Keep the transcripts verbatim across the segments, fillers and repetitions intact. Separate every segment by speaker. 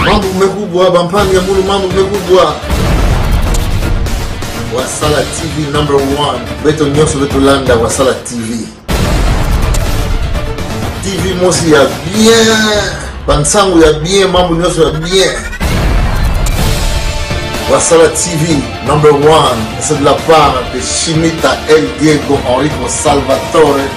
Speaker 1: Mambo kumekubwa, bampange mulu mambo kumekubwa. Wasala T V number one. Beto nyoso beto landa Wasala T V. T V mosi ya bien. Bansangu ya bien, mambo nyoso ya bien. Wasala T V number one. C'est de la part de Chimita El Diego Enrico Salvatore.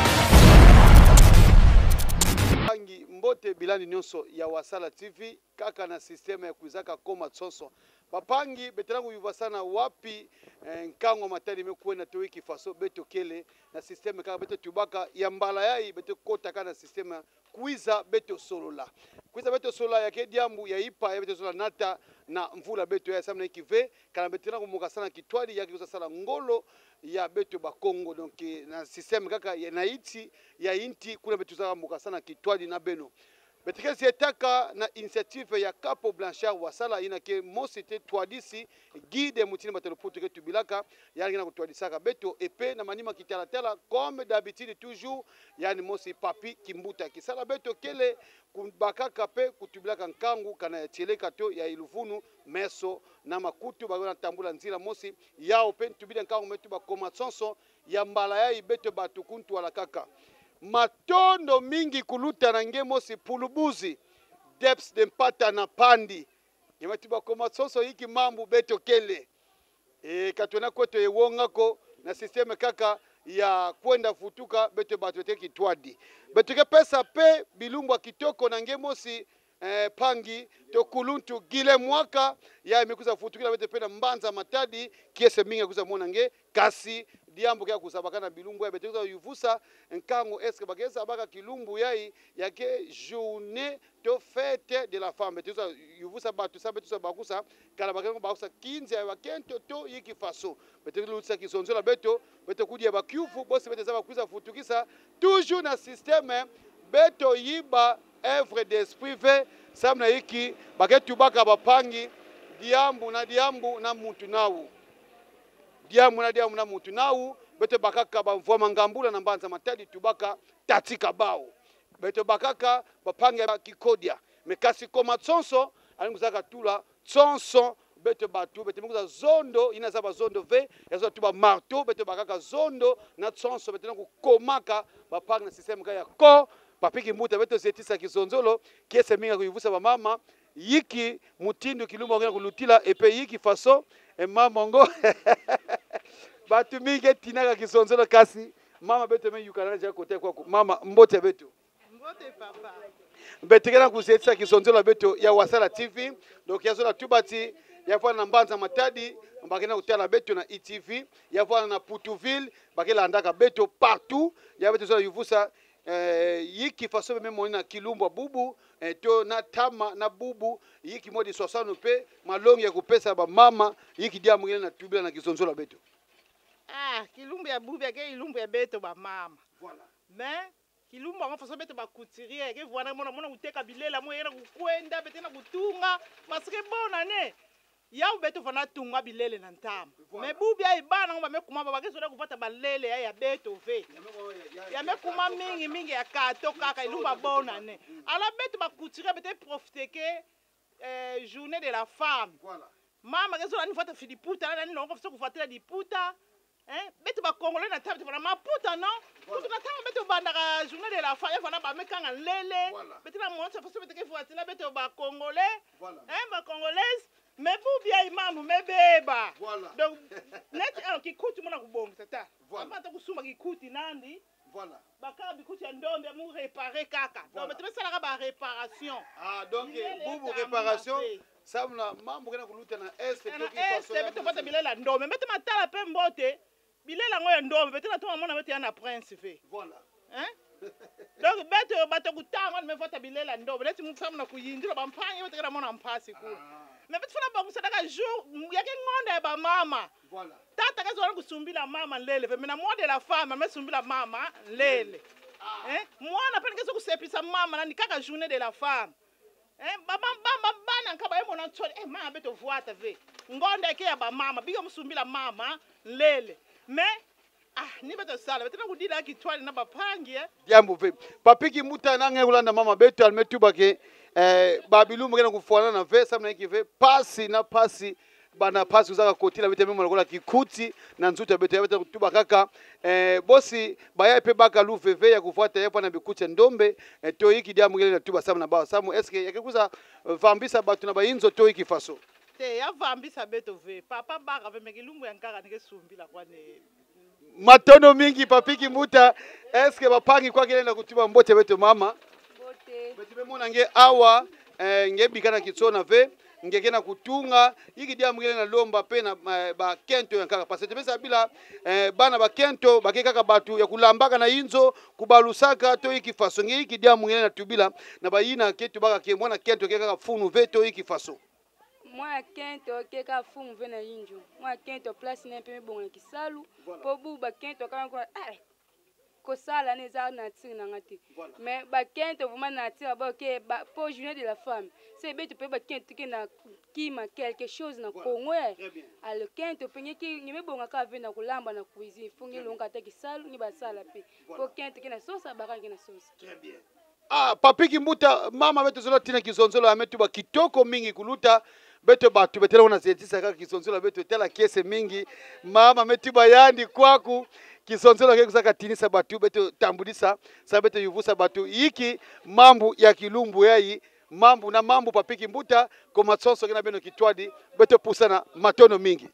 Speaker 2: Mbote bilani nyonso ya Wasala T V kaka na sistema ya kuizaka koma tsonso bapangi beterangu yuva sana wapi eh, nkango matari mekuena to wiki faso beto kele na sistema kaka beto tubaka ya mbala yai beto kota kana sistema kuiza beto solola kuiza beto solola ya kediambu ya ipa ya beto solola nata na mvula beto ya samna ikive kana beterangu muka sana kitwali ya kikuza sana ngolo ya beto bakongo donc na système kaka ya naiti ya inti kuna beto zaka muka sana kitwali na beno betekezi etaka na initiative ya Capo Blanchard Wasala ina ke mosite twadisi guide mutini batelepoto ke tubilaka yani na kutwadisaka beto epe na manima kitalatala comme d'habitude toujours yani mosi papi kimbuta kisala beto kele kubakaka pe kutubilaka nkangu kana yateleka to ya iluvunu meso na makutu bagona tambula nzira mosi yao pe tubile nkangu metu bakoma tsonso ya mbala ya beto batukuntu wala kaka matondo mingi kuluta na ngemo si pulubuzi deps de mpata na pandi yamatiba koma soso hiki mambu beto kele e katona kweto yewongako na systeme kaka ya kwenda futuka beto batwete kitwadi beto ke pesa pe bilumbwa kitoko na ngemo si eh, pangi to kuluntu gile mwaka ya imekuza futukila beto pena mbanza matadi kiese mingi kuza mona nge kasi diambo kia kusabakana bilumbu ya beto yuvusa nkango eske bageza baka kilumbu yai yake journée de fête de la femme beto yuvusa batu sa beto bakusa kala bakengo bakusa quinze ya wakento to yiki faso beto lutsa kisonzola beto beto kudia bakyufu bosi beto zaba kuza futukisa toujours na système beto yiba œuvre d'esprit ve samna hiki baketu baka bapangi diambu na diambu na mutu nawu diambu na diambu na mutu nawu beto bakaka bamvua mangambula na mbanza matadi tubaka tatika bao beto bakaka bapangi kikodia mekasi koma tsonso alinguzaka tula tsonso beto batu beto mekuza zondo inazaba zondo ve yazo tuba marteau beto bakaka zondo na tsonso beto kukomaka bapangi na système kaya ko papiki muta beto zetisa kizonzolo kiese minga kuivusa ba mama yiki mutindo kilumba ngena kulutila epe yiki faso e mama ngo batu mingi tinaka kizonzolo kasi mama beto me yukana ja kote kwa mama mbote beto
Speaker 3: mbote papa
Speaker 2: betekena kuzetisa kizonzolo beto ya Wasala T V donc yazola tubati yafana na mbanza matadi bakena kutala beto na E T V yafana na Putuville bakela andaka beto partout ya beto zola yuvusa Eh, yiki faso meme mona kilumba bubu eh, to na tama na bubu yiki modi soixante pe malongi ya kupesa ba mama yiki dia mwingine na tubila na kizonzola beto
Speaker 3: ah kilumba ya bubu ya ke kilumba ya beto ba mama
Speaker 2: voilà
Speaker 3: mais kilumba ngo faso beto ba couturier ke voilà mona mona uteka bilela mo yena kukwenda bete na kutunga parce que bona ne ya beto fana tunga bilele na ntama me bubi ya ibana ngomba mekuma baba keso na kupata balele ya beto ve ya mekuma mingi mingi ya kato kaka ilumba bona ne ala beto ba couturier bete profiter que euh, journée de la femme
Speaker 2: voilà
Speaker 3: mama keso ni fata filiputa na ni longo fata kufatela diputa hein beto ba congolais na table fana maputa non puta na tama beto banda ka journée de la femme ya fana ba mekanga lele beto na monsa fata beto ke fatela beto ba congolais hein ba congolaise mais vous bien imam mais beba
Speaker 2: voilà
Speaker 3: donc net un qui coûte mon kubonga tata voilà ta kusuma qui coûte nandi
Speaker 2: voilà
Speaker 3: baka bikuti ya ndombe mu réparer kaka donc tu ça la ba réparation
Speaker 2: ah donc bubu réparation samna mambo kana kuluta na est to
Speaker 3: ki façon est beto pata bilela ndombe mete matala pe mbote bilela ngoya ndombe bete na to mona mete ya na prince fe
Speaker 2: voilà
Speaker 3: hein donc beto bato kutanga me fata bilela ndombe leti mu samna kuyindira bampanye bete kana mona mpasi ku mais betu fana bangu sadaka jour yake ngonda ba mama
Speaker 2: voilà
Speaker 3: tata kazo wana kusumbila mama lele fe mina mwa de la femme mais sumbila mama lele ah. hein mwana pene keso kusepisa mama na nikaka journée de la femme hein baba baba bana nkaba yemo na tsole eh mama beto vuata ve ngonda ke ya ba mama biga musumbila mama lele mais ah ni beto sala beto kudila kitwali na bapangi eh
Speaker 2: jambo ve papiki muta nange ulanda mama beto almetuba ke eh babilumbu kena kufuana na ve samna ikive pasi na pasi bana pasi uzaka kotila bete memo lokola kikuti na nzuta bete bete kutuba kaka eh bosi baya pe baka lu veve ya kufuata yepo na bikuche ndombe eh, to hiki dia mwingine na tuba samna ba samu eske yakikuza vambisa batu na bayinzo to hiki faso
Speaker 3: te ya vambisa beto ve papa baka ve mekilumbu yankaka nike sumbila kwane
Speaker 2: matono mingi papiki muta eske bapangi kwa kile na kutuba mbote beto mama
Speaker 4: Bote.
Speaker 2: bete bemona nge awa eh, nge bikana kitsona ve ngekena kutunga hiki dia mwingine na lomba pena uh, ba kento yankaka pasete pesa bila uh, bana ba kento bakeka batu ya kulambaka na inzo kubalusaka to hiki faso nge hiki dia mwingine na tubila na bayina ketu baka ke mwana kento keka funu veto hiki faso
Speaker 4: Mwa kento keka fumu vena injo. Mwa kento place na pe bonga kisalu po buba kento kama kwa eh ko sala ne za na tsi na ngati. Mais ba kento vraiment na tsi ba ke ba po journée de la femme. C'est beto pe ba kento ke na kima quelque chose na Congo. Alors kento penye ki nyime bonga ka vena kulamba na cuisine fungi longa ta kisalu ni ba sala pe. Po kento ke na sosa baka ke na sosa.
Speaker 2: Très bien. Ah papiki mbuta mama beto zolo tina kizonzolo ametu ba kitoko mingi kuluta beto batu betela una zetisa kaka kisonzolo beto tela kese mingi mama metuba yandi kwaku kisonzolo ke kusaka tinisa batu beto tambulisa sa beto yuvusa batu hiki mambo ya kilumbu yai mambo na mambo papiki mbuta koma tsonso kena beno kitwadi beto pusana matono mingi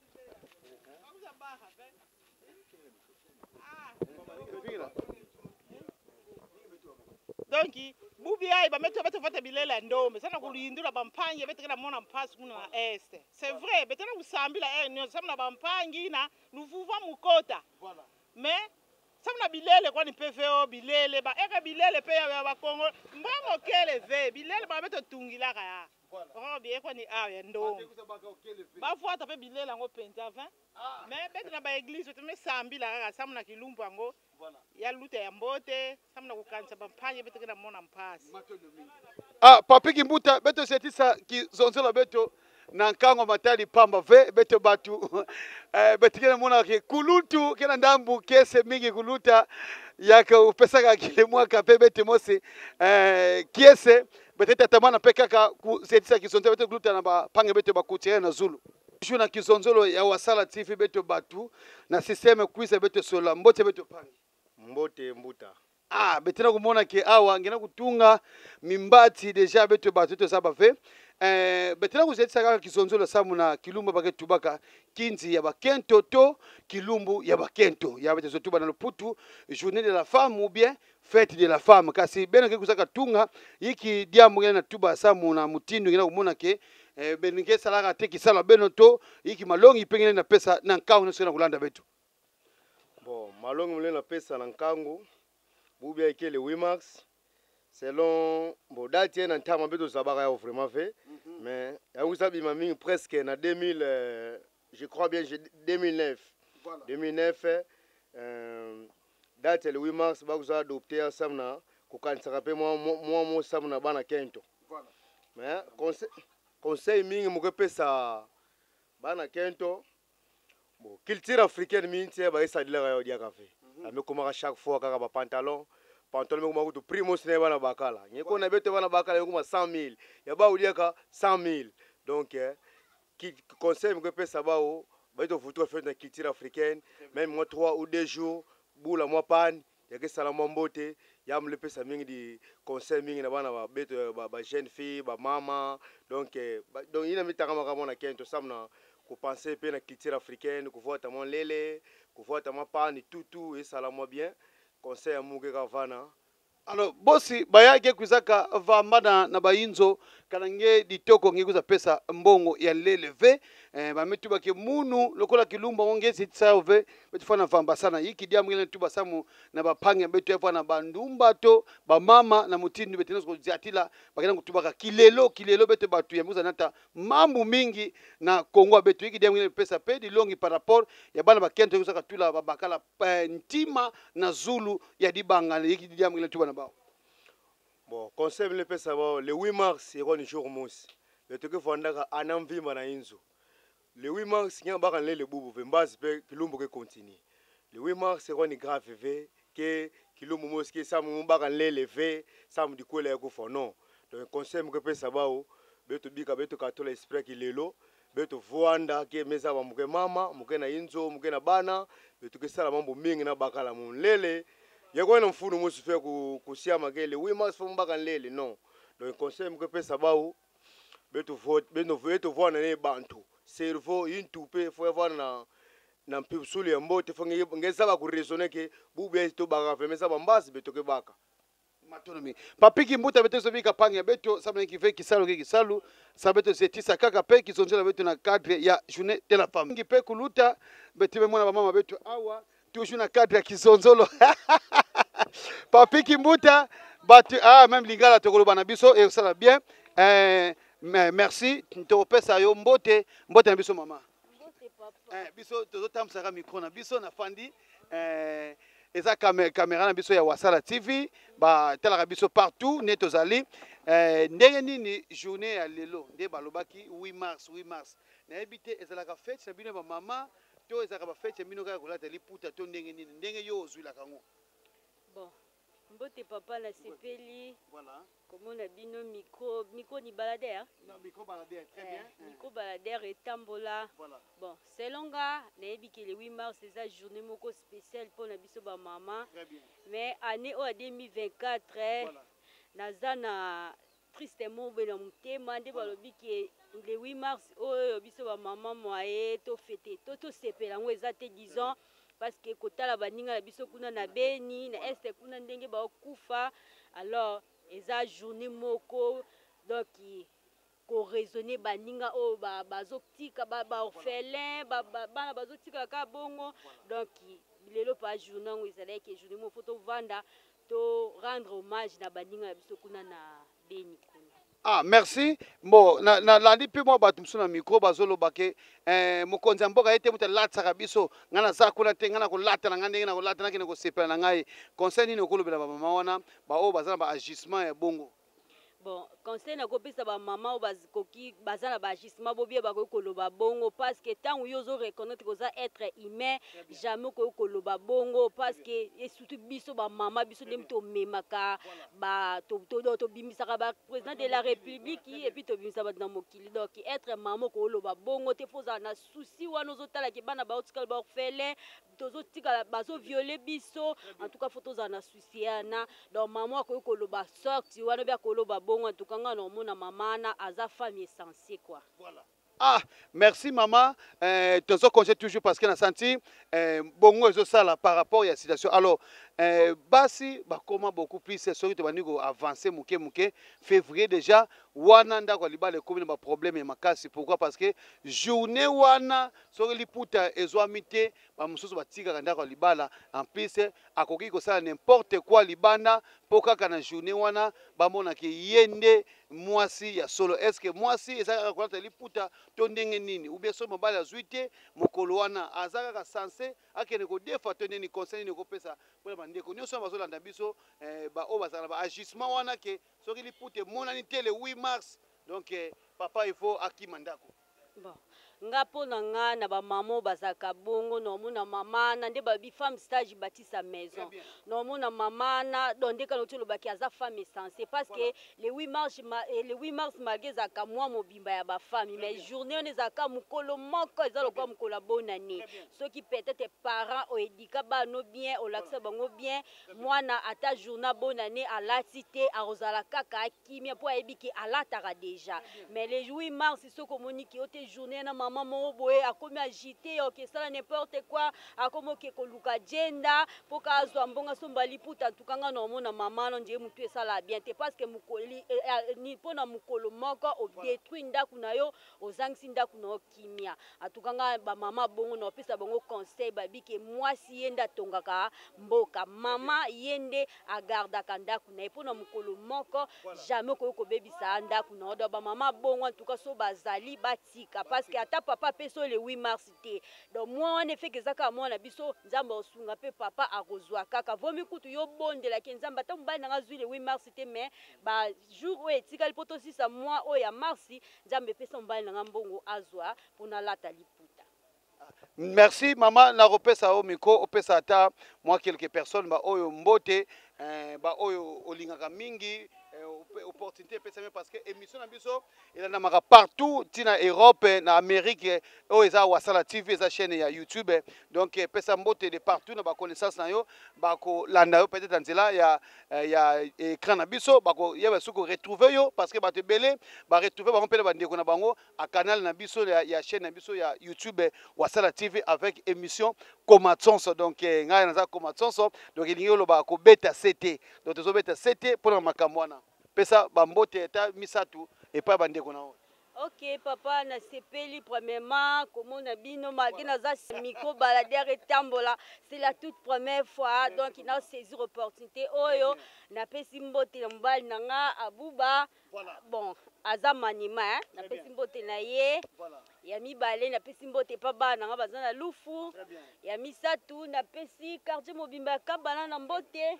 Speaker 3: donc bubi ai ba meto beto fata bilela ndombe sana kulindula bampangi beto kana mona mpasi kuna na este c'est vrai beto na kusambila eh nyo samna bampangi na luvuva mukota voilà mais samna bilele kwani P V O bilele ba eka bilele pe ya ba Kongo mbongo kele ve bilele ba beto tungila kaya oh bien kwani ah ya ndombe ba fuata pe bilela ngo penza vingt mais beto na ba église beto me sambila kaka samna kilumbu ngo voilà ya luta ya mbote samna kukanisa bampangi beto kana mona mpasi
Speaker 2: ah papiki mbuta beto setisa kizonzolo beto na nkango matali pamba ve beto batu eh beto kena mona ke kulutu kena ndambu kese mingi kuluta yaka upesaka kile mwaka pe beto mose eh kiese beto tatamana pe kaka setisa kizonzolo beto kuluta na ba pange beto bakutia na Zulu juna kizonzolo ya Wasala T V beto batu na systeme kuisa beto sola mbote beto pange
Speaker 5: mbote mbuta
Speaker 2: ah betina kumona ke awa ngena kutunga mimbati deja beto batu to saba ve eh betina kuzetisa kaka kizonzolo samu na kilumbu bake tubaka kinzi ya bakento to kilumbu ya bakento ya beto zotuba na luputu journée de la femme ou bien fête de la femme kasi beno ke kusaka tunga yiki diamu ngena tuba samu na mutindo ngena kumona ke eh benike salaka te kisala beno to yiki malongi pengene na pesa na nkawu na kulanda beto
Speaker 5: bon malongi mle na pesa na nkangu bubia ikele huit mars selon bon date na ntama beto zabaka ya vraiment fait mm -hmm. mais ya usabi mami presque na deux mille euh, je crois bien deux mille neuf voilà. deux mille neuf euh, date le huit mars ba kuza adopter ensemble na kukanisa pe moi moi moi ensemble na bana kento voilà mais conseil conseil mingi mo pesa bana kento bon culture africaine minti ba isa dila ya dia café ame komaka chaque fois kaka ba pantalon pantalon meko makutu primo sine bana bakala nyeko na beto bana bakala meko ma cent mille ya ba udia ka cent mille donc eh, qui conseil meko pesa bao ba to futur faire na culture africaine même moi trois ou deux jours bula moi pan ya ke sala mbote ya mle pesa mingi di conseil mingi na bana ba beto ba, ba jeune fille ba mama donc eh, ba, donc ina mitaka makamo na kento samna ku penser pe na culture africaine ku voir tamon lele ku voir tamon pan tout tout et sala moi bien conseil amuke ka vana
Speaker 2: alors bosi bayake kuzaka vamana na bayinzo kanange ditoko ngekuza pesa mbongo ya lele ve eh, bametu bake munu lokola kilumba ngezi tsave betufana vamba sana hiki dia mwingine tuba samu na bapange betu yafa na bandumba to ba mama na mutindu betenezo kuziatila bakena kutubaka kilelo kilelo betu batu yamuza nata mambo mingi na Kongo betu hiki dia mwingine pesa pedi longi par rapport ya bana bakento kuzaka tula babakala ntima na Zulu ya dibanga hiki dia mwingine tuba na bao.
Speaker 5: Bon, conseil le pesa bao le huit mars c'est un jour mousse le toke fondaka anamvima na inzo le huit mars nya baka le bubu vembazi pe kilumbu ke continue le huit mars c'est une grave ve que kilumbu moski samu baka le levé samu dikola ya kufa non donc conseil mo pesa bao beto bika beto katola esprit ki lelo beto voanda ke meza ba muke mama muke na inzo muke na bana beto ke sala mambo mingi na bakala munlele yako na mfunu musu fe ku kusiama kele oui mas fo mbaka nlele non donc conseil mo pesa bao beto vote beto beto voanda ne bantu cerveau intupe fo voanda na na mpibusuli ya mbote fo ngeza ba ku raisonner ke bube to baka fe meza ba mbasi beto ke baka
Speaker 2: matonomi papiki mbuta beto so bika panga beto sabana ki ve kisalu ki kisalu sabeto setisa kaka pe kizonjela beto na cadre ya journée de la femme ngi pe kuluta beto be mwana ba mama beto awa toujours na cadre ya kizonzolo papiki mbuta batu ah même lingala tokolo bana biso et ça va bien euh merci to pesa yo mbote mbote na biso mama
Speaker 4: mbote papa
Speaker 2: eh biso tozo tamsaka micro na biso na fandi euh eza caméra na biso ya Wasala T V ba talaka biso partout ne tozali euh ndenge nini journée ya lelo nde balobaki huit mars huit mars na ebité ezalaka fête na bino ba mama to ezalaka ba fête bino kaka kolata liputa to ndenge nini ndenge yo ozwila kango
Speaker 6: bon mbote papa na sepeli
Speaker 2: voilà
Speaker 6: komona bino micro micro ni baladère
Speaker 2: non micro baladère très bien
Speaker 6: eh, micro baladère etambola
Speaker 2: voilà
Speaker 6: bon selon nga nayebi ke le huit mars eza journée moko spéciale pour na biso ba mama
Speaker 2: très bien
Speaker 6: mais année oyo deux mille vingt-quatre eh,
Speaker 2: voilà
Speaker 6: naza na tristement be na motema nde balobi ke le huit mars oyo biso ba mama moye to fete to to sepela ngo eza te disons parce que kotala baninga na biso kuna na Beni na este kuna ndenge bakufa alors eza journée moko donc ko raisonner baninga o ba bazotika ba ba orphelin ba bana bazotika ka bongo donc lelo pa journée ngo ezala ke journée mo photo vanda to rendre hommage na baninga na biso kuna na Beni kuna.
Speaker 2: Ah, merci. Bon, na na landi pe mo batum suna micro bazolo bake eh mokonza mboka ete muta latsa biso ngana za kuna te ngana ko lata na ngane na ko lata na kene ko sepela na ngai conseil ni ko lobela ba mama wana ba o bazana ba agissement ya bongo.
Speaker 6: Bon, conseil na kopesa ba mama o bazikoki bazana ba agissement bobie ba ko koloba bongo parce que tant où yozo reconnaître que ça être humain jamais ko koloba bongo parce que et surtout biso ba mama biso dem to memaka ba to to to bimisa ba président de la république et puis to bimisa ba na mokili donc être maman ko loba bongo te poza na souci wana ozotala ke bana ba otikala ba orphelin tozo tikala bazo violer biso en tout cas faut toza na souci yana donc maman ko koloba sorti wana bia ko loba bongo en tout cas ngana mona mama na aza femme essentielle quoi.
Speaker 2: Voilà. Ah, merci maman. Euh, tozo conseil toujours parce que na senti euh, bongo ezo sala par rapport à la situation. Alors euh, basi ba comment beaucoup plus c'est sûr que tu vas nous avancer muke muke février déjà wana nda ko libale comme ba problème et makasi pourquoi parce que journée wana so liputa ezwamite ba mususu batika nda ko libala en plus akoki ko sala n'importe quoi libanda pokaka na journée wana ba mona ke yende mwasi ya solo est-ce que mwasi ezaka ko lata liputa to ndenge nini ou bien so mobile azuite mokolo wana azaka ka sensé akene ko defa to ndeni conseil ni ko pesa pour bandeko nyonso bazolanda biso eh, ba o bazala ba agissement wana ke soki lipute monani te le huit mars donc eh, papa il faut akima ndako
Speaker 6: bon nga pona nga na ba mama bazaka bongo no mona mama na nde ba bi femme stage bâtisse maison no mona mama na donde kana tolo baki aza femme essentielle parce que le huit mars le huit mars mageza ka moi mobimba ya ba femme mais journée on ezaka mukolo moko ezalo kwa mukolo bonani ceux qui peut-être parents o edika ba no bien o laksa bango bien mwana ata journée bonani à la cité a rozala kaka kimia po ebiki alataka déjà mais le huit mars ce communique o te journée na maman mo boye akomi agité ok ça n'importe quoi akomo ke koluka jenda poka azwa mbonga somba liputa tukanga no mona mama no nje mutu esala bien te parce que mukoli ni pona mukolo moko o détruit ndaku na yo ozangisi ndaku na kimia atukanga ba mama bongo no pesa bongo conseil babi ke mwasi yenda tongaka mboka mama yende agardaka ndaku na pona mukolo moko jamais ko ko bebisa ndaku na do ba mama bongo en tout cas so bazali batika parce que ata papa peso le huit mars te donc moi on fait que zaka moi na biso nzamba osunga pe papa akozwa kaka vomi kutu yo bondela ke nzamba ta mbali na zwi le huit mars te mais ba jour o etika lipoto sisa moi o ya mars nzambe pesa mbali na mbongo azwa pona lata liputa.
Speaker 2: Merci maman na repesa au micro opesa ata moi quelques personnes ba oyo mbote eh, ba oyo olingaka mingi eh, opportunité epesami parce que émission na biso elandamaka partout tina Europe na Amérique oyo eza Wasala T V eza chaîne ya YouTube donc epesa mbote de partout na baconnaissance na yo bakolanda yo peut-être nzela ya ya écran na biso bakoyeba soki retrouver yo parce que bato ebele baretrouve bango mpe na bandeko na bango a canal na biso ya, ya chaîne na biso ya YouTube Wasala T V avec émission Komatsonso donc ngai naza Komatsonso donc elingi oloba kobeta C T donc tozobeta C T mpona makambo wana pesa bambote eta misatu epai bandeko na yo.
Speaker 6: Ok papa na sepeli premièrement komona bino malgré naza micro baladère etambola c'est la toute première fois donc il a saisi opportunité oyo na pesi mbote na mobali nanga abuba bon aza manima na pesi mbote na ye ya mibale na pesi mbote pa bana nanga baza na lufu ya misatu na pesi quartier mobimba kabana na mbote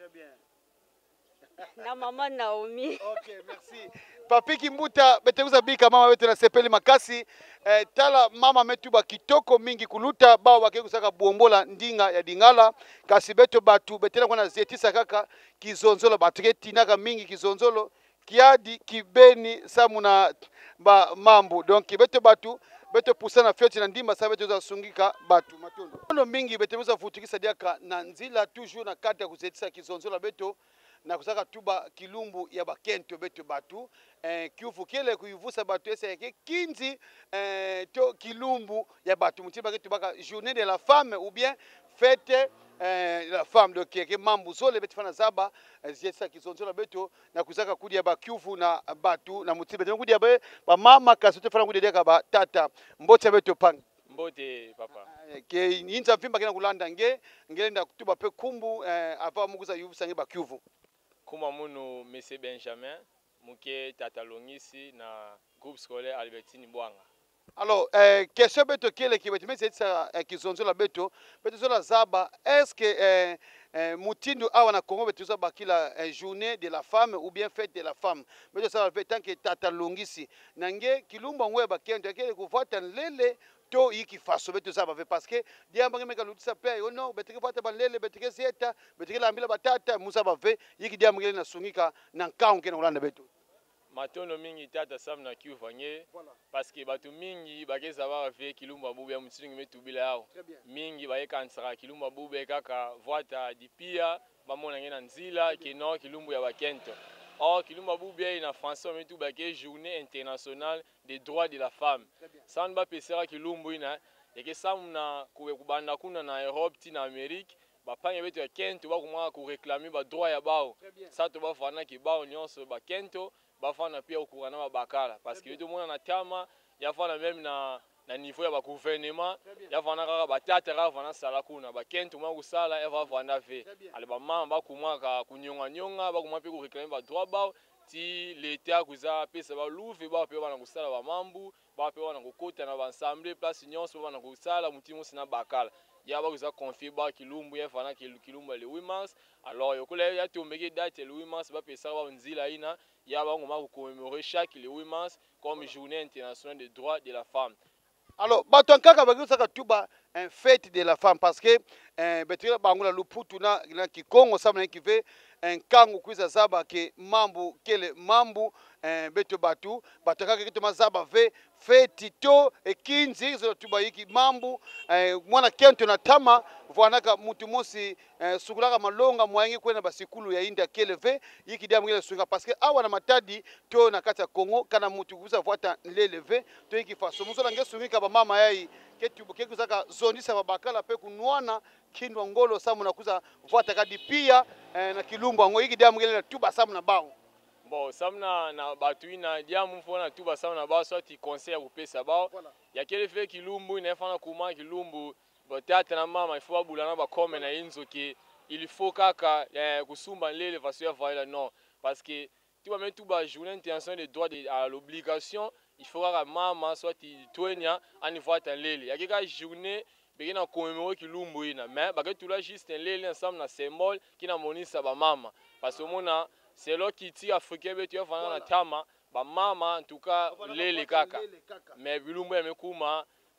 Speaker 6: na mama Naomi.
Speaker 2: Ok, merci. Papi Kimbuta beteuza bika mama wetu na sepeli makasi eh, tala mama metu ba kitoko mingi kuluta bao bakekusaka buombola ndinga ya dingala kasi beto batu betela kwa na zetisa kaka kizonzolo batu ketinaka mingi kizonzolo kiadi kibeni samuna ba mambo donc beto batu beto pusana fioti na ndimba sa beto za sungika batu matondo ono mingi beteuza futikisa diaka na nzila toujours na kata kuzetisa kizonzolo beto na kusaka tuba kilumbu ya bakento beto batu eh, kiufu kele kuivusa batu ese yake kinzi eh, to kilumbu ya batu mutiba ketu baka journée de la femme ou bien fête eh, la femme donc ke mambu zole betu fana zaba zesa kizonzo la beto na kusaka kudi ya ba kiufu na batu na mutiba kudi ya ba, ba mama kasote fana kudi ya ba tata mbote beto pang
Speaker 7: mbote papa
Speaker 2: ke yinza mfimba kena kulanda nge ngelenda kutuba pe kumbu eh, ava mukuza yuvusa nge ba kiufu
Speaker 7: kuma munu Monsieur Benjamin muke tatalongisi na groupe scolaire Albertine Bwanga.
Speaker 2: Alors euh, question beto kele ki beto mesi ça kizonzo la beto beto zo la zaba est-ce que euh, euh, mutindu awa na Congo beto zo bakila euh, journée de la femme ou bien fête de la femme beto ça fait tant que tatalongisi nange kilumba ngwe bakendo kele kufuata lele to yiki faso beto za ba parce que diamba ngeme ka lutisa pe yo no beto kufuata balele beto ke zeta beto ke lambila batata musa ba ve yiki diamba ngele na sungika na nkaunge na ulanda beto
Speaker 7: matono mingi tata sam na kiuvanye parce que batu mingi bageza ba ve kilumba bubu ya mutsingi metubila yao mingi baye kansara kilumba bubu kaka voita dipia bamona ngena nzila kino kilumbu ya bakento. Or kilumba bubu ina français metu bake journée internationale des droits de la femme sanba pesera kilumbu ina yeke samuna kuwe kubanda kuna na Europe ti na Amérique bapange betu ya kento bakumwa ku réclamer ba droit ya bao sa to bafana ki bao nyonso ba kento bafana pia ukugana babakala parce que tout monde na tama yafana même na na niveau ya ba gouvernement yafana kaka batata kaka fana sala kuna bakento mwa kusala eva vanda ve ale ba mamba kumwa ka kunyonga nyonga bakumwa pe ku réclamer ba droit bao ti l'état kuza pesa ba louve ba pe bana kusala ba mambu ba pe bana kokota na ba ensemble place nyonso bana kusala mutimo sina bakala ya ba kuza confier ba kilumbu ya fana kilumbu le huit mars alors yokole ya tombeki date le huit mars ba pesa ba nzila ina ya ba ngoma ko commémorer chaque le huit mars comme journée internationale des droits de la femme.
Speaker 2: Alors bato nkaka bakusaka tuba un fête de la femme parce que eh, betira bangula luputu na, na kikongo samna kive nkangu kuiza zaba ke mambu kele mambu eh, beto batu batakaka kitu mazaba ve feti to ekinzi hizo tuba hiki mambu eh, mwana kento na tama vanaka mutu mosi eh, sukulaka malonga mwangi kwena basikulu ya inda kele ve hiki dia mwele sunga parce que awa na matadi to na kata Kongo kana mutu kuza vuata lele ve to hiki faso muso lange sungika ba mama yai ketu kekuzaka zondisa babakala pe kunwana kindwa ngolo samu na kuza vuata kadi pia eh, na kilumbu ngo hiki dia mwele na tuba samu na bao.
Speaker 7: Bon, samna na batu ina diamu fona tuba samna ba sorti conseil ku pesa ba ya kele fe kilumbu ina fana kuma kilumbu botata na mama ifo abulana ba comme na inzo ki il faut kaka eh, kusumba lele faso ya vaila non parce que tu vas mettre tuba journée internationale des droits de, à l'obligation il faut kaka mama soit twenya ani voita lele ya keka journée begina commémorer kilumbu ina mais ba que tout là juste un lele ensemble na symbole qui na monisa ba mama parce que mona c'est là qui tire africain betu ya fana na tama ba mama en tout cas lele kaka mais bilumbu ya mekuma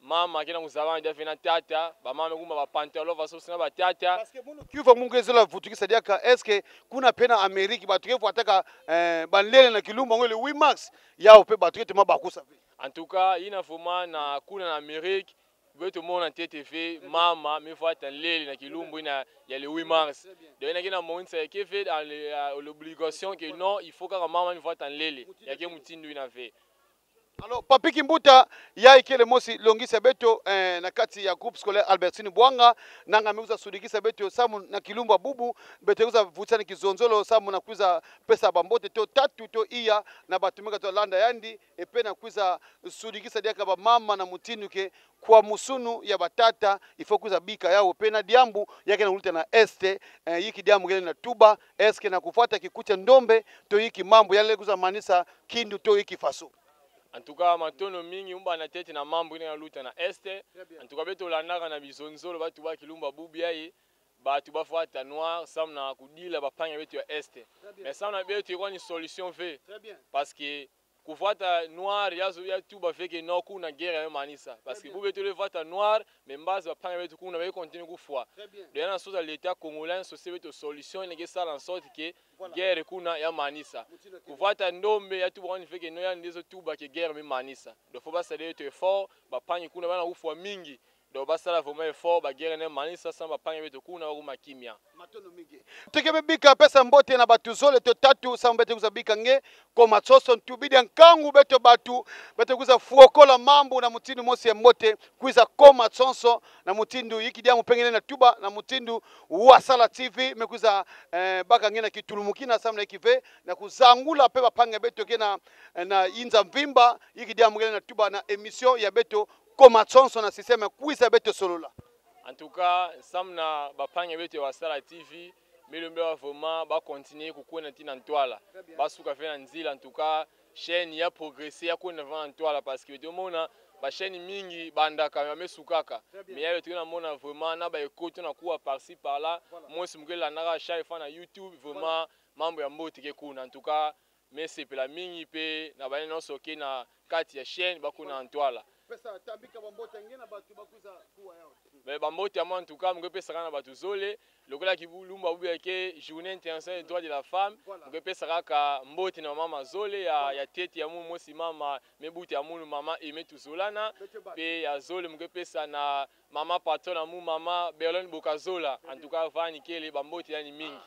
Speaker 7: mama akena kuzabana dia fena tata ba mama kuma ba pantalon va sosina ba tata
Speaker 2: parce que muno kiva mungu ezola vutukisa diaka eske kuna pena Ameriki batuke fuataka eh, banlele na kilumba ngole Wimax yao pe batuke tema bakusa ve.
Speaker 7: En tout cas ina fuma na kuna na Ameriki veto mona T T V mama me fuata lele na kilumbu ina ya le Wimax donc ina kina monisa ke fait l'obligation que non il faut que mama me fuata lele ya ke mutindu ina fait.
Speaker 2: Alors Papi Kimbuta ya ikele mosi longisa beto eh, na kati ya groupe scolaire Albertine Bwanga nanga ameuza sudikisa beto samu na kilumba bubu beto uza vutani kizonzolo samu na kuiza pesa bambote to tatu to iya na batumika to landa yandi epe na kuiza sudikisa diaka ba mama na mutinuke kwa musunu ya batata ifo kuiza bika yao pena diambu yake na ulita na este eh, yiki diambu gele na tuba eske na kufuata kikucha ndombe to yiki mambo yale kuza manisa kindu to yiki faso.
Speaker 7: En tout cas matono mingi umba na tete na mambo ina luta na este. En tout cas beto landaka na bizonzolo batu ba kilumba bubia yi batu ba fuata noir sam na kudila ba panga beto ya este. Mais sam na beto iko ni solution fait. Parce que kufuata noir yazo ya tuba fait que no kuna guerre ya manisa parce que bubeto le fuata noir mais mbase ba panga beto kuna ba continue kufua. De na soza l'état congolais société beto solution ine ça en sorte que guerre kuna ya manisa kufuata ndombe ya tuba ni fait que no ya ndizo tuba ke guerre me manisa do faut pas saler to effort ba pangi kuna bana ufua mingi do basala vraiment effort ba guerre ne manisa samba pangi beto kuna wa kimia
Speaker 2: matono mingi tekebe bika pesa mbote na batu zole to tatu samba bete kuzabika nge koma tsoso ntubidi nkangu beto batu bete kuza fuokola mambo na mutindu mosi ya mbote kuiza koma tsonso na mutindu yiki dia mupengene na tuba na mutindu wa Sala T V mekuza eh, baka ngena kitulumukina samna ikive na kuzangula pe bapanga beto kena na inza mvimba yiki dia mugene na tuba na emission ya beto koma tsonso na systeme kuiza beto solola.
Speaker 7: En tout cas samna bapanga beto wa Sala T V milombe wa vraiment ba continuer kukuna tina ntwala basuka fe na nzila. En tout cas chaîne ya progresser ya kuna vana ntwala parce que tomona ba chaîne mingi bandaka yamesukaka mais yayo tuna mona vraiment na ba ekoto na kuwa par-ci par-là moi simugela na chaque fois na YouTube vraiment mambo ya mbote ke kuna. En tout cas mais c'est pela mingi pe na ba no soke na kati ya chaîne bakuna ntwala
Speaker 2: pesa tambika bambote ngena batu bakuza kuwa yao
Speaker 7: mais bambote ama en tout cas mngo pesa kana batu zole lokola kibulumba buya ke journée internationale des droits de la femme mngo pesa kaka mbote na mama zole ya ya tete ya mumu mosi mama mebuti ya munu mama emetu zolana pe ya zole mngo pesa na mama patron na mu mama Berlin Bokazola. En tout cas vani kele bambote yani mingi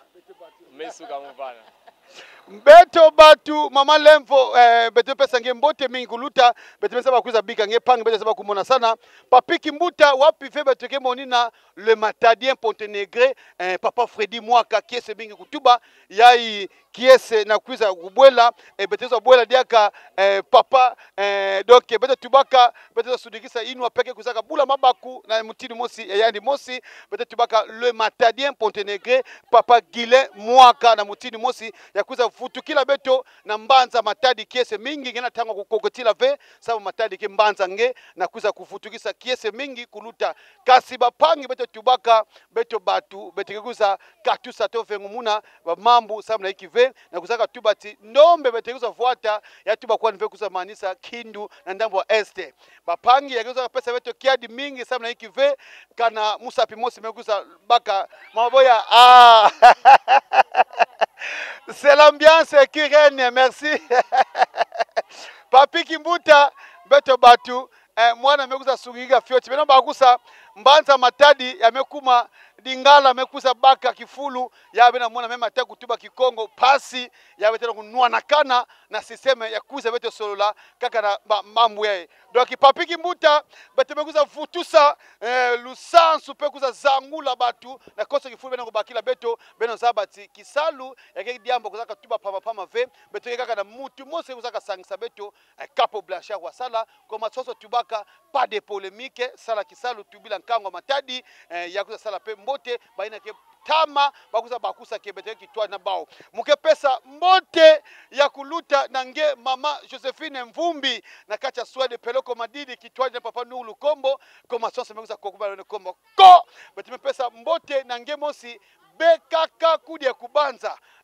Speaker 7: mesuka mvana
Speaker 2: beto batu mama lemfo eh, beto pesa nge mbote mingi kuluta beto pesa bakuza bika nge pang beto saba kumona sana Papi Kimbuta wapi fe beto ke monina le matadien Pontenegre eh, papa Freddy Mwaka kiese mingi kutuba yai kiese na kuiza kubwela eh, beto za bwela diaka eh, papa eh, donc beto tubaka beto sudikisa inwa peke kuzaka bula mabaku na mutini mosi eh, yandi mosi beto tubaka le matadien Pontenegre papa Gile Mwaka na mutini mosi ya kuza futukila beto na mbanza matadi kiese mingi ngena tangwa kukokotila ve sababu matadi ke mbanza nge na kuza kufutukisa kiese mingi kuluta kasi bapangi beto tubaka beto batu beto kuza katusa to vengumuna ba mambu sababu na ikive na kuzaka tubati ndombe beto kuza fuata ya tuba kwa nive kuza manisa Kindu na ndambo wa este bapangi ya kuza pesa beto kiadi mingi sababu na ikive kana musapi mosi mekuza baka maboya ah c'est l'ambiance qui règne, merci. Papi Kimbuta, beto batu, eh, mwana mekuza sugiga fioti. Beno bakusa mbanza matadi ya mekuma dingala mekuza baka kifulu ya bena mwana mema ta kutuba kikongo pasi ya betena kunua nakana na sisteme ya kuza beto solola kaka na mambo yae. Donc Papi Kimbuta beto mekuza futusa eh, lusansu pe kuza zangula batu na kosa kifulu bena kubakila beto beno zabati kisalu ya keki diambo kuzaka tuba pama pama ve beto kaka na mutu mose kuzaka sangisa beto eh, kapo blanchard wa sala koma soso tubaka pas de polémique sala kisalu tubila nkango matadi eh, ya kuza sala pe mbote baina ke tama bakuza bakusa kebete kitwa na bao muke pesa mbote ya kuluta na nge mama Josephine Mvumbi na kacha swede peloko madidi kitwa na papa Nulu Kombo koma sonse mekuza kokuba na kombo ko bete pesa mbote na nge mosi bekaka kudia kubanza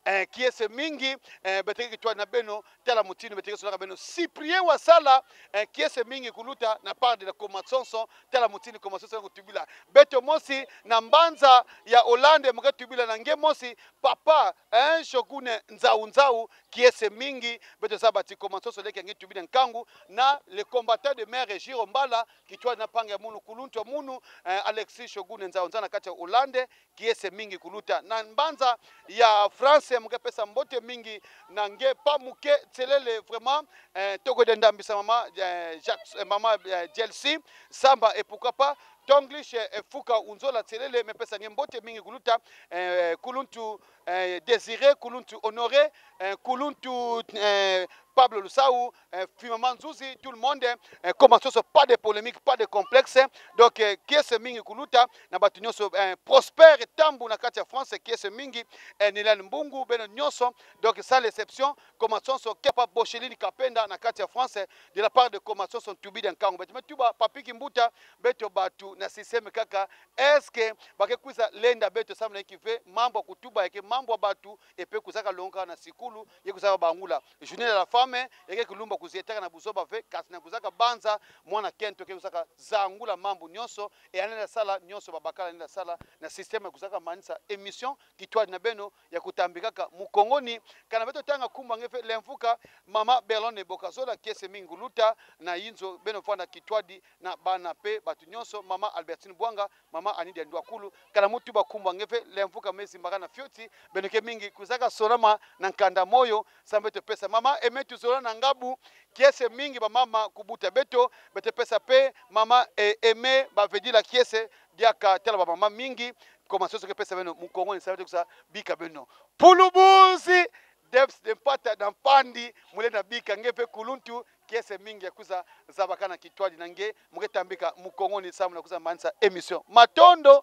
Speaker 2: eh, kiese mingi eh, beteke kitwa na beno tela mutini beteke sola beno Cyprien Wasala eh, kiese mingi kuluta na part de la Komatsonso tela mutini Komatsonso kutubila beto mosi na mbanza ya Hollande mkatubila na nge mosi papa eh, shogune nzau nzau kiese mingi beto sabati Komatsonso leke ngi tubila nkangu na le combattant de mer Jiro Mbala kitwa na panga munu kulunto munu eh, Alexis shogune nzau nzana kati ya Hollande kiese mingi kuluta na mbanza ya France muke pesa mbote mingi na nge pa muke tselele vraiment eh, toko de ndambisa mama eh, Jacques, eh, mama eh, Chelsea samba et pourquoi pas Tonglish eh, fuka unzola tselele me pesa nge mbote mingi kuluta eh, kuluntu eh, Désiré kuluntu Honoré eh, kuluntu eh, Pablo Lusau, euh, Fimaman Zouzi, tout le monde, euh, comment ça, pas de polémique, pas de complexe. Donc, euh, qui est ce mingi kuluta, na batu nyoso euh, prospère et tambu na kati ya France, qui est ce mingi, euh, Nilan Mbungu, ben nyoso. Donc, sans l'exception, comment ça, so kepa Bochelini Kapenda na kati ya France, de la part de comment ça, son tubi d'un kango. Mais tu vas papi kimbuta, beto batu na système kaka. Est-ce que bake kuza lenda beto samna kife mambo kutuba yake mambo batu epe kuzaka longa na sikulu yekuzaka bangula. Journée de la femme yake kulumba kuzietaka na buzoba ve kasi na kuzaka banza mwana kento ke kuzaka zangula mambo nyonso e anenda sala nyonso babakala anenda sala na système kuzaka manisa émission kitwa na beno ya kutambikaka mukongoni kana beto tanga kumba ngefe lemfuka mama Berlone Bokazola kiese minguluta na yinzo beno fanda kitwadi na bana pe batu nyonso mama Albertine Bwanga mama Anida Ndwakulu kana mutu bakumba ngefe lemfuka mezi mbakana fioti beno ke mingi kuzaka solama na nkanda moyo sambeto pesa mama emetu zola na ngabu kiese mingi ba mama kubuta beto bete pesa pe mama e, eme ba vedila kiese diaka tela ba mama mingi koma soso ke pesa beno mukongoni sabe kusa bika beno pulubuzi devs de pata na pandi mule na bika ngepe kuluntu kiese mingi ya kuza zabakana kitwadi na nge muketambika mukongoni samu na kuza mansa emission matondo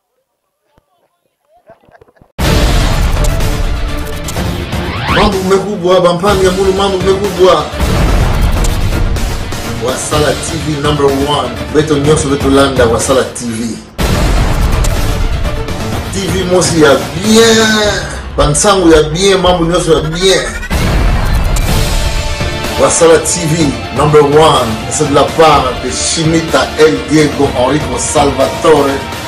Speaker 1: mambo mmekubwa bampange mulu mambo mmekubwa Wasala T V number one beto nyoso beto landa Wasala T V T V mosi ya bien bansangu ya bien mambo nyoso ya bien Wasala T V number one c'est de la part de Chimita El Diego Enrico Salvatore